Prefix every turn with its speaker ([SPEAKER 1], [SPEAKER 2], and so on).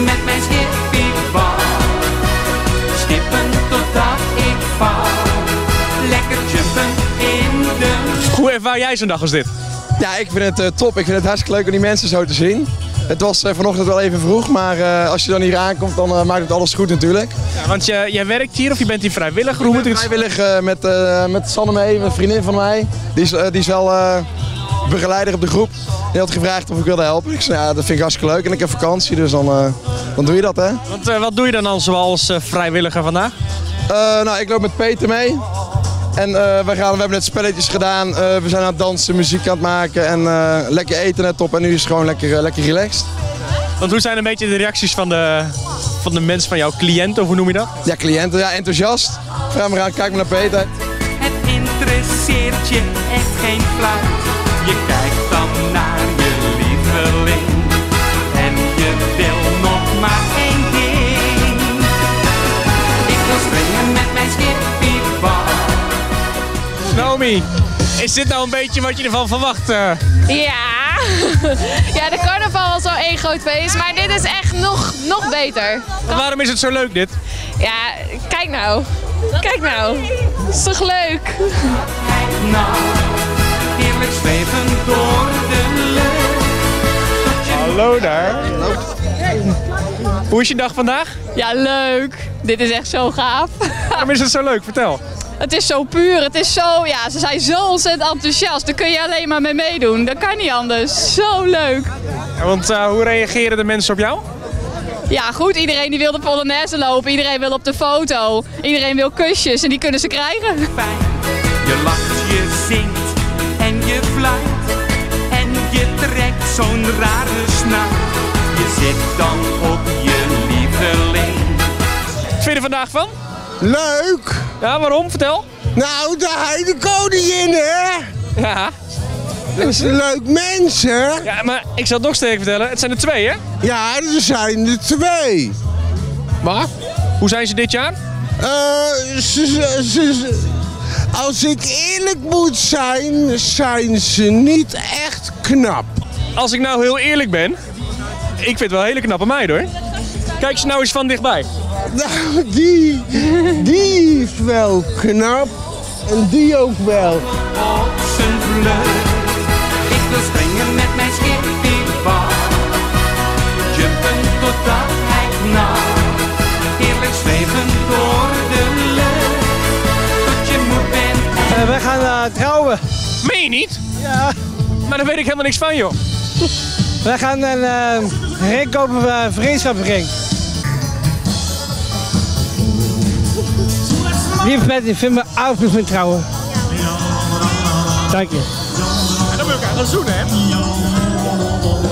[SPEAKER 1] springen met mijn schippiebal. Skippen totdat ik val. Lekker jumpen in de...
[SPEAKER 2] Hoe ervaar jij zo'n dag als dit?
[SPEAKER 3] Ja, ik vind het top. Ik vind het hartstikke leuk om die mensen zo te zien. Het was vanochtend wel even vroeg, maar als je dan hier aankomt, dan maakt het alles goed natuurlijk.
[SPEAKER 2] Ja, want jij werkt hier of je bent hier vrijwilliger? Hoe moet ik het...
[SPEAKER 3] Vrijwillig met Sanne mee, een vriendin van mij. Die is wel begeleider op de groep. Die had gevraagd of ik wilde helpen. Ik zei, ja, dat vind ik hartstikke leuk en ik heb vakantie, dus dan doe je dat, hè.
[SPEAKER 2] Want wat doe je dan al zoals vrijwilliger vandaag?
[SPEAKER 3] Nou, ik loop met Peter mee. En we hebben net spelletjes gedaan, we zijn aan het dansen, muziek aan het maken en lekker eten net op en nu is het gewoon lekker relaxed.
[SPEAKER 2] Want hoe zijn een beetje de reacties van de mensen, van jouw cliënten, of hoe noem je dat?
[SPEAKER 3] Ja, cliënten, ja, enthousiast. Ga maar aan, kijk maar naar Peter.
[SPEAKER 1] Het interesseert je echt geen fluit. Je kijkt dan naar je lieveling. En je wil nog maar één ding. Ik wil springen met mijn schippiebal.
[SPEAKER 2] Naomi, is dit nou een beetje wat je ervan verwacht?
[SPEAKER 4] Ja. Ja, de carnaval was al één groot feest, maar dit is echt nog beter.
[SPEAKER 2] En waarom is het zo leuk dit?
[SPEAKER 4] Ja, kijk nou. Kijk nou. Is toch leuk?
[SPEAKER 1] Kijk nou, heerlijk zweven door de lucht.
[SPEAKER 2] Hallo daar. Hoe is je dag vandaag?
[SPEAKER 4] Ja, leuk. Dit is echt zo gaaf.
[SPEAKER 2] Waarom is het zo leuk? Vertel.
[SPEAKER 4] Het is zo puur, het is zo, ja, ze zijn zo ontzettend enthousiast. Daar kun je alleen maar mee meedoen. Dat kan niet anders. Zo leuk.
[SPEAKER 2] Ja, want hoe reageren de mensen op jou?
[SPEAKER 4] Ja, goed. Iedereen die wil de Polonaise lopen. Iedereen wil op de foto. Iedereen wil kusjes en die kunnen ze krijgen.
[SPEAKER 1] Fijn. Je lacht, je zingt en je fluit. En je trekt zo'n rare snuit. Je zit dan op je lieveling.
[SPEAKER 2] Wat vind je er vandaag van?
[SPEAKER 5] Leuk!
[SPEAKER 2] Ja, waarom? Vertel.
[SPEAKER 5] Nou, de heidekoningin, hè?
[SPEAKER 2] Ja.
[SPEAKER 5] Dat is een leuk mens, hè?
[SPEAKER 2] Ja, maar ik zal het nog sterker vertellen. Het zijn er 2, hè?
[SPEAKER 5] Ja, er zijn er 2.
[SPEAKER 2] Wat? Hoe zijn ze dit jaar?
[SPEAKER 5] Als ik eerlijk moet zijn, zijn ze niet echt knap.
[SPEAKER 2] Als ik nou heel eerlijk ben, ik vind het wel een hele knappe meid, hoor. Kijk ze nou eens van dichtbij.
[SPEAKER 5] Nou, die is wel knap. En die ook wel.
[SPEAKER 1] Op zijn vlucht. Ik wil springen met mijn schippiebal. Jumpen totdat hij knalt. Heerlijk zweven door de lucht. Tot je moe bent.
[SPEAKER 6] Wij gaan trouwen.
[SPEAKER 2] Meen je niet?
[SPEAKER 6] Ja.
[SPEAKER 2] Maar daar weet ik helemaal niks van, joh.
[SPEAKER 6] Wij gaan een ring kopen, een vriendschapsring. Lieve Pet, ik vind me oud met trouwen. Dank je.
[SPEAKER 2] En dan moet ik aan gaan zoenen, hè?